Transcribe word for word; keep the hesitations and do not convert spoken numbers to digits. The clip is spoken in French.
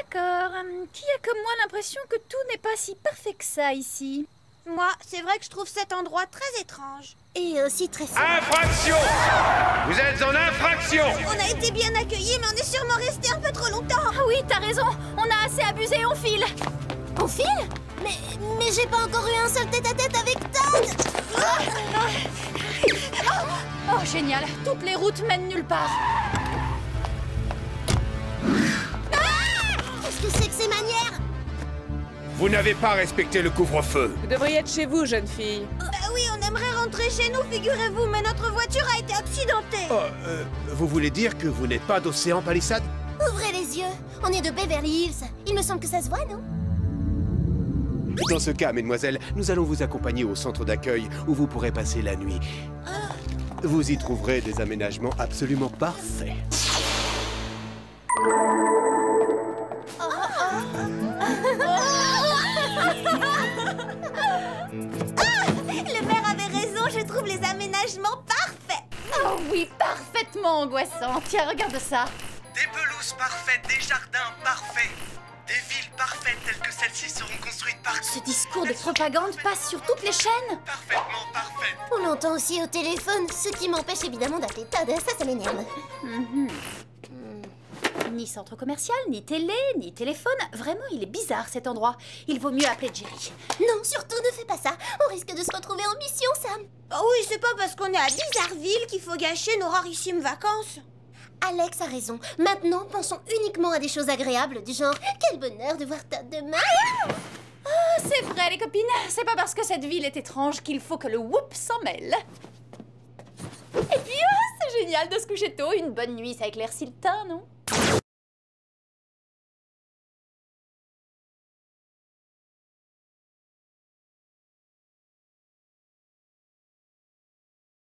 d'accord. Hum, Qui a comme moi l'impression que tout n'est pas si parfait que ça ici? Moi, c'est vrai que je trouve cet endroit très étrange. Et aussi très simple. Infraction! Vous êtes en infraction! On a été bien accueillis, mais on est sûrement resté un peu trop longtemps. Ah oui, t'as raison. On a assez abusé, on file. On file? Mais, mais j'ai pas encore eu un seul tête-à-tête avec Todd. Oh, génial. Toutes les routes mènent nulle part. Qu'est-ce que c'est que ces manières? Vous n'avez pas respecté le couvre-feu. Vous devriez être chez vous, jeune fille. Bah oui, on aimerait rentrer chez nous, figurez-vous, mais notre voiture a été accidentée. Oh, euh, vous voulez dire que vous n'êtes pas d'Océan Palisade? Ouvrez les yeux. On est de Beverly Hills. Il me semble que ça se voit, non? Dans ce cas, mesdemoiselles, nous allons vous accompagner au centre d'accueil où vous pourrez passer la nuit. Vous y trouverez des aménagements absolument parfaits. Le maire avait raison, je trouve les aménagements parfaits. Oh oui, parfaitement angoissant. Tiens, regarde ça. Des pelouses parfaites, des jardins parfaits, des villes parfaites telles que celles-ci seront construites par... Ce discours de propagande passe sur toutes les chaînes. Parfaitement parfaites. On l'entend aussi au téléphone, ce qui m'empêche évidemment d'appeler Todd. Ça, ça m'énerve. Ni centre commercial, ni télé, ni téléphone. Vraiment, il est bizarre cet endroit. Il vaut mieux appeler Jerry. Non, surtout ne fais pas ça. On risque de se retrouver en mission, Sam. Oh oui, c'est pas parce qu'on est à Bizarreville qu'il faut gâcher nos rarissimes vacances. Alex a raison. Maintenant, pensons uniquement à des choses agréables, du genre quel bonheur de voir Todd demain. Ah, c'est vrai, les copines. C'est pas parce que cette ville est étrange qu'il faut que le whoop s'en mêle. Et puis, oh, c'est génial de se coucher tôt. Une bonne nuit, ça éclaircit le teint, non?